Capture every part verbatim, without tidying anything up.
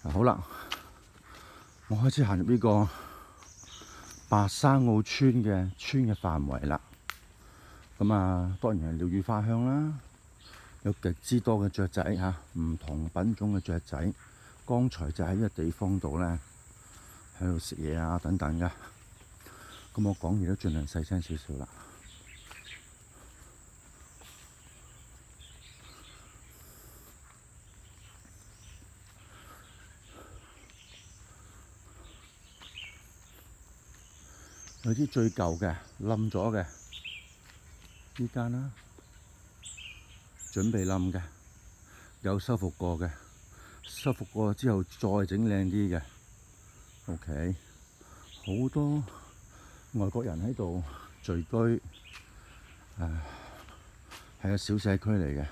好啦，我開始行入呢個白沙澳村嘅村嘅範圍啦。咁啊，當然係鳥語花香啦，有極之多嘅雀仔嚇，唔同品種嘅雀仔。剛才就喺呢個地方度咧，喺度食嘢啊等等嘅。咁我講嘢都盡量細聲少少啦。有啲最舊嘅冧咗嘅呢間啦，準備冧嘅，有修復過嘅，修復過之後再整靚啲嘅。OK， 好多外國人喺度聚居，誒係個小社區嚟嘅。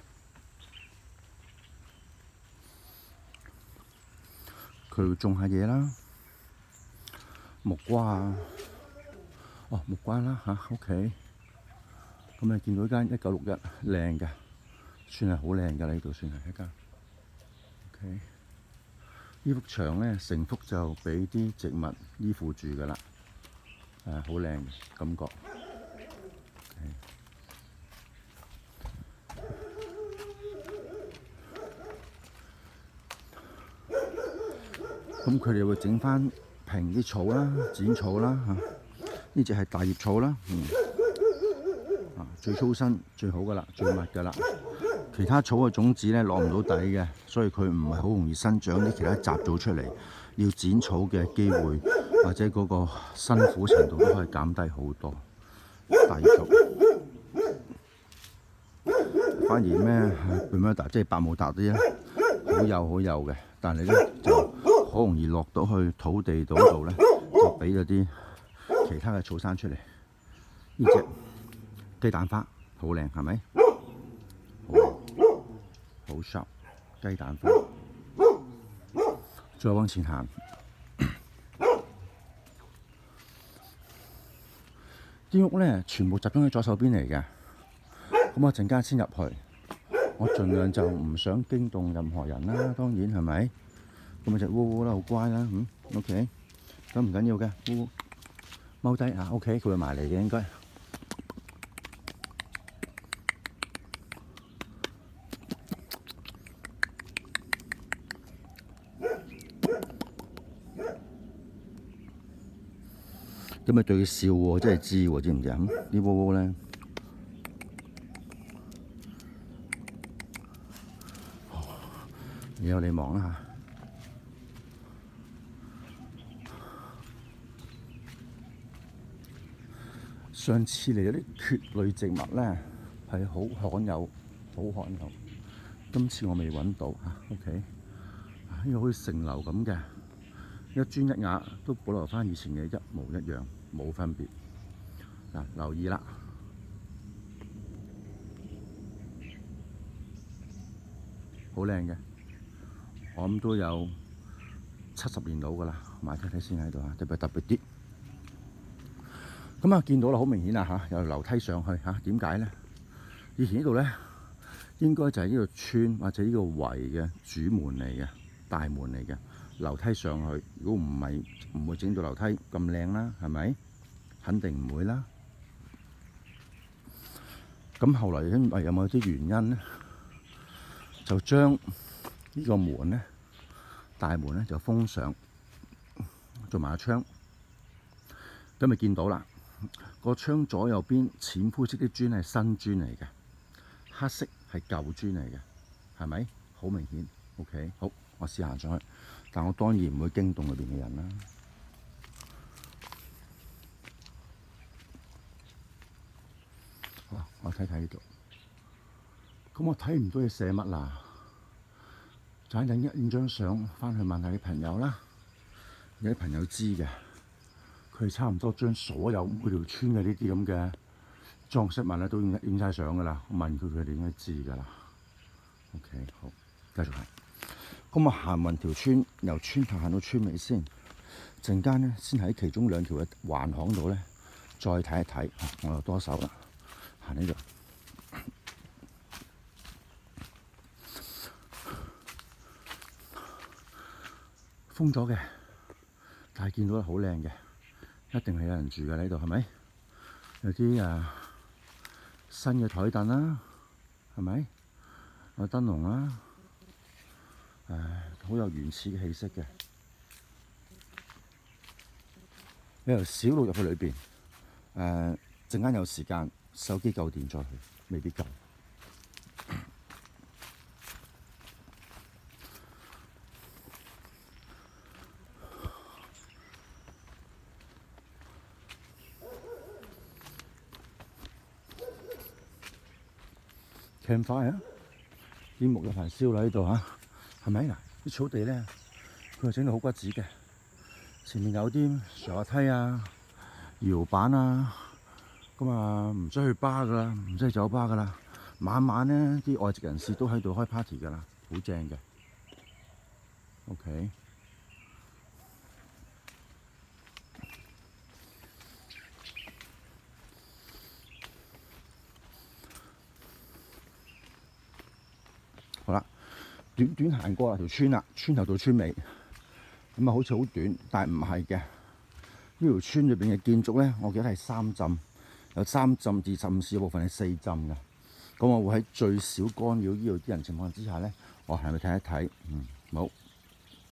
佢種下嘢啦，木瓜啊。哦，木瓜啦嚇 ，OK。咁你見到間一九六一靚嘅，算係好靚㗎啦，呢度算係一間。OK， 呢幅牆咧，成幅就俾啲植物依附住㗎啦，誒好靚嘅感覺。咁佢哋會整翻平啲草啦，剪草啦嚇。呢隻係大葉草啦，嗯，啊最粗身最好㗎啦，最密㗎啦。其他草嘅種子咧落唔到底嘅，所以佢唔係好容易生長啲其他雜草出嚟。要剪草嘅機會或者嗰個辛苦程度都可以減低好多。大葉草，反而咩貝咩達即係百慕達啲咧，好幼好幼嘅，但係咧就好容易落到去土地度度咧，就俾咗啲其他嘅草生出嚟。呢隻雞蛋花好靚，係咪？好靚，好 sharp 雞蛋花。再往前行，啲屋咧全部集中喺左手邊嚟嘅。咁我陣間先入去，我盡量就唔想驚動任何人啦。當然係咪？咁咪隻烏烏啦，好乖啦，嗯 ，OK， 咁唔緊要嘅，烏烏。踎低啊 ，OK， 佢會埋嚟嘅應該。咁咪對佢笑喎，真係知喎，知唔知啊？啲窩窩咧，以後你望啦嚇。上次嚟嗰啲蕨類植物咧係好罕有，好罕有。今次我未揾到嚇 ，OK。呢個好似城樓咁嘅，一磚一瓦都保留翻以前嘅一模一樣，冇分別。嗱，留意啦，好靚嘅，我諗都有七十年到㗎啦，埋睇睇先喺度嚇，特別特別啲。咁啊，見到啦，好明顯啊嚇，有樓梯上去嚇，點解咧？以前呢度咧應該就係呢個村或者呢個圍嘅主門嚟嘅，大門嚟嘅，樓梯上去。如果唔係，唔會整到樓梯咁靚啦，係咪？肯定唔會啦。咁後來因為有冇啲原因咧，就將呢個門咧，大門咧就封上，做埋個窗。咁咪見到啦。個窗左右邊淺灰色啲磚係新磚嚟嘅，黑色係舊磚嚟嘅，係咪？好明顯。OK， 好，我試行上去，但我當然唔會驚動裏邊嘅人啦。好，我睇睇呢度。咁我睇唔到你寫乜啦，就喺影一影張相翻去問下啲朋友啦。有啲朋友知嘅。佢差唔多將所有每條村嘅呢啲咁嘅裝飾物咧都影影曬相㗎啦。我問佢，佢哋應該知㗎啦。OK， 好，繼續行。咁我行勻條村，由村頭行到村尾先。陣間咧，先喺其中兩條嘅橫巷度咧，再睇一睇。我又多手啦，行呢度。 封咗嘅，但係見到好靚嘅，一定係有人住嘅呢度，係咪？有啲啊新嘅台凳啦，係咪？有燈籠啦，誒，好有原始嘅氣息嘅。你由小路入去裏邊，誒陣間有時間，手機夠電再去，未必夠。campfire 啊，啲木有排燒啦呢度嚇，係咪嗱？啲草地咧，佢係整到好骨子嘅。前面有啲上滑梯啊、搖板啊，咁啊唔使去巴噶啦，唔使去酒吧噶啦。晚晚咧啲外籍人士都喺度開 party 噶啦，好正嘅。OK。好啦，短短行過啦條村啦，村頭到村尾，咁啊好似好短，但係唔係嘅。呢條村裏邊嘅建築咧，我記得係三浸，有三浸至浸市，有部分係四浸嘅。咁我會喺最少干擾呢度啲人情況之下咧，我行去睇一睇。嗯，好。